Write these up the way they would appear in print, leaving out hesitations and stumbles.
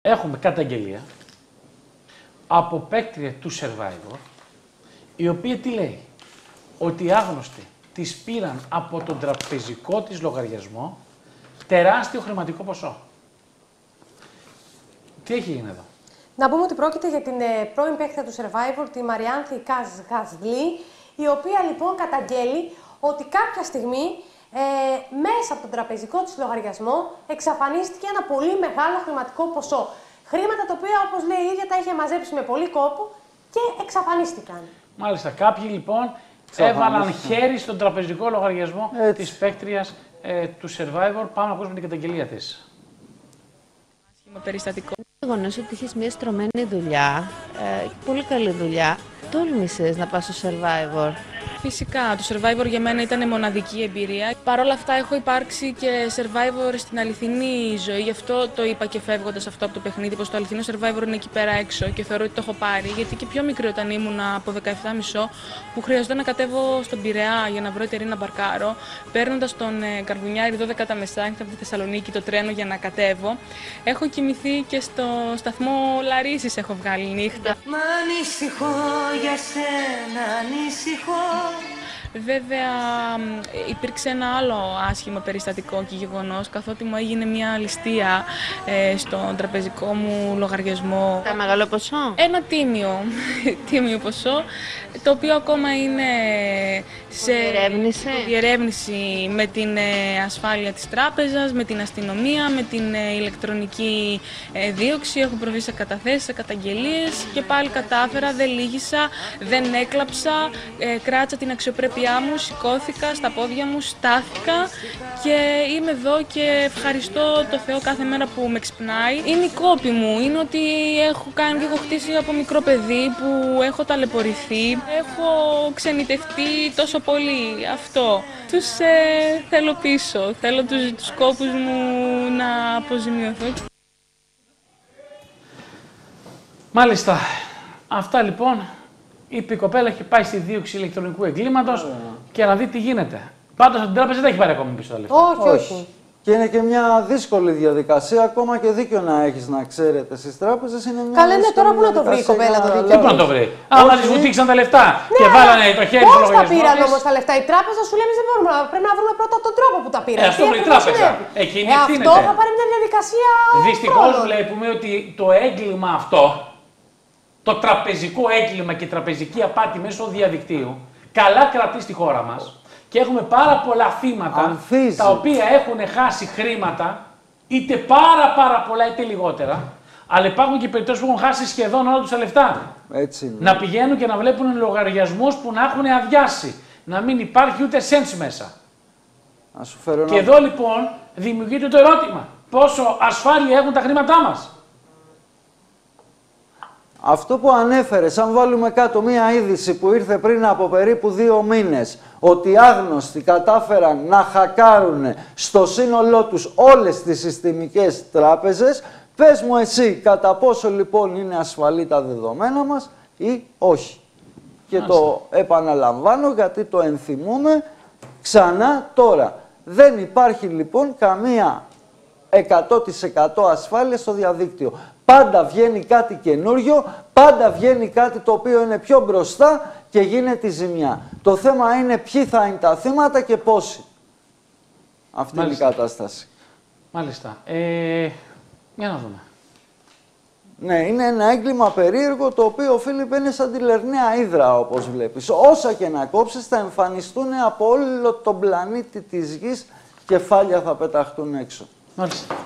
Έχουμε καταγγελία από παίκτρια του Survivor, η οποία τι λέει, ότι οι άγνωστοι τις πήραν από τον τραπεζικό της λογαριασμό τεράστιο χρηματικό ποσό. Τι έχει γίνει εδώ? Να πούμε ότι πρόκειται για την πρώην παίκτρια του Survivor, τη Μαριάνθη Καζγασλή, η οποία λοιπόν καταγγέλει ότι κάποια στιγμή μέσα από τον τραπεζικό της λογαριασμό εξαφανίστηκε ένα πολύ μεγάλο χρηματικό ποσό. Χρήματα τα οποία, όπως λέει η ίδια, τα είχε μαζέψει με πολύ κόπο και εξαφανίστηκαν. Μάλιστα. Κάποιοι λοιπόν έβαλαν χέρι στον τραπεζικό λογαριασμό της παίκτριας του Survivor. Πάμε να ακούσουμε την καταγγελία της. Περιστατικό. Το γεγονός ότι είχες μια στρωμένη δουλειά, πολύ καλή δουλειά, τόλμησες να πας στο Survivor? Φυσικά, το Survivor για μένα ήταν μοναδική εμπειρία. Παρ' όλα αυτά έχω υπάρξει και Survivor στην αληθινή ζωή, γι' αυτό το είπα και φεύγοντας αυτό από το παιχνίδι, πως το αληθινό Survivor είναι εκεί πέρα έξω και θεωρώ ότι το έχω πάρει, γιατί και πιο μικρή όταν ήμουν από 17,5, που χρειαζόταν να κατέβω στον Πειραιά για να βρω εταιρεία να μπαρκάρω, παίρνοντας τον Καρβουνιάρη 12 τα μεσάνυχτα από τη Θεσσαλονίκη το τρένο για να κατέβω. Έχω κοιμηθεί και στο σταθμό Λαρίσης έχω βγάλει νύχτα. Μα ανησυχώ για σένα, ανησυχώ. Βέβαια, υπήρξε ένα άλλο άσχημο περιστατικό και γεγονός, καθότι μου έγινε μια ληστεία στον τραπεζικό μου λογαριασμό. Τα μεγάλο ποσό? Ένα τίμιο ποσό, το οποίο ακόμα είναι σε διερεύνηση με την ασφάλεια της τράπεζας, με την αστυνομία, με την ηλεκτρονική δίωξη. Έχω προβεί σε καταθέσεις, σε καταγγελίες και πάλι κατάφερα, δεν λύγησα, δεν έκλαψα, κράτησα την αξιοπρέπειά μου, σηκώθηκα στα πόδια μου, στάθηκα και είμαι εδώ και ευχαριστώ το Θεό κάθε μέρα που με ξυπνάει. Είναι η κόπη μου, είναι ότι έχω κάνει και έχω χτίσει από μικρό παιδί, που έχω ταλαιπωρηθεί, έχω ξενιτευτεί τόσο πολύ. Αυτό. Τους θέλω πίσω, θέλω τους κόπους μου να αποζημιωθώ. Μάλιστα. Αυτά λοιπόν. Είπε η κοπέλα, έχει πάει στη δίωξη ηλεκτρονικού εγκλήματος και να δει τι γίνεται. Πάντως από την τράπεζα δεν έχει πάρει ακόμη πίσω τα λεφτά. Όχι. Και είναι και μια δύσκολη διαδικασία, ακόμα και δίκιο να έχεις να ξέρετε στις τράπεζες. Είναι μια καλά, είναι τώρα που να το βρει η κοπέλα το δίκιο. Πού να το βρει? Άμα της βουτήξαν τα λεφτά και βάλανε το χέρι στο λογαριασμό. Πώς τα πήραν όμως τα λεφτά? Η τράπεζα σου λέει: δεν μπορούμε, πρέπει να βρούμε πρώτα τον τρόπο που τα πήραν. Αυτό βρει η τράπεζα. Εκείνη ευθύνεται. Αυτό θα πάρει μια διαδικασία. Δυστυχώς βλέπουμε ότι το έγκλημα αυτό, το τραπεζικό έγκλημα και η τραπεζική απάτη μέσω διαδικτύου, καλά κρατεί στη χώρα μας. Και έχουμε πάρα πολλά θύματα τα οποία έχουν χάσει χρήματα, είτε πάρα πολλά είτε λιγότερα, αλλά υπάρχουν και περιπτώσεις που έχουν χάσει σχεδόν όλα τους τα λεφτά. Έτσι είναι. Να πηγαίνουν και να βλέπουν λογαριασμούς που να έχουν αδειάσει, να μην υπάρχει ούτε cents μέσα. Και εδώ λοιπόν δημιουργείται το ερώτημα, πόσο ασφάλεια έχουν τα χρήματά μας? Αυτό που ανέφερες, αν βάλουμε κάτω μία είδηση που ήρθε πριν από περίπου 2 μήνες, ότι άγνωστοι κατάφεραν να χακάρουν στο σύνολό τους όλες τις συστημικές τράπεζες, πες μου εσύ κατά πόσο λοιπόν είναι ασφαλή τα δεδομένα μας ή όχι. Και το επαναλαμβάνω γιατί το ενθυμούμε ξανά τώρα. Δεν υπάρχει λοιπόν καμία 100% ασφάλεια στο διαδίκτυο. Πάντα βγαίνει κάτι καινούριο, πάντα βγαίνει κάτι το οποίο είναι πιο μπροστά και γίνεται ζημιά. Το θέμα είναι ποιοι θα είναι τα θύματα και πόσοι. Αυτή είναι η κατάσταση. Μάλιστα. Για να δούμε. Ναι, είναι ένα έγκλημα περίεργο το οποίο, Φίλιππ, είναι σαν τη Λερναία Ύδρα, όπως βλέπεις. Όσα και να κόψεις θα εμφανιστούν από όλο τον πλανήτη της γης, κεφάλια θα πεταχτούν έξω. Μάλιστα.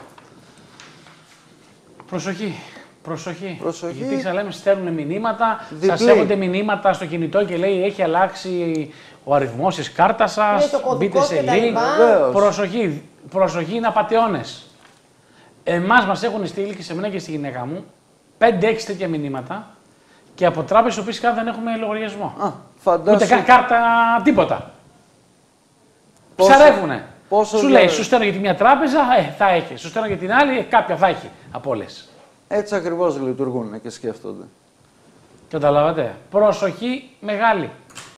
Προσοχή. Γιατί ξαναλέμε, στέλνουν μηνύματα, σας έρχονται μηνύματα στο κινητό και λέει έχει αλλάξει ο αριθμός της κάρτας σας, μπείτε σε link. Προσοχή, είναι απατεώνες. Εμάς μας έχουν στείλει και σε μένα και στη γυναίκα μου 5-6 τέτοια μηνύματα και από τράπεζες που δεν έχουμε λογαριασμό. Ούτε καν κάρτα, τίποτα. Ψαρεύουνε. Σου λέει, σου στέλνω για τη μια τράπεζα, θα έχει. Σου στέλνω για την άλλη, κάποια θα έχει από όλες. Έτσι ακριβώς λειτουργούν και σκέφτονται. Καταλάβατε. Προσοχή μεγάλη.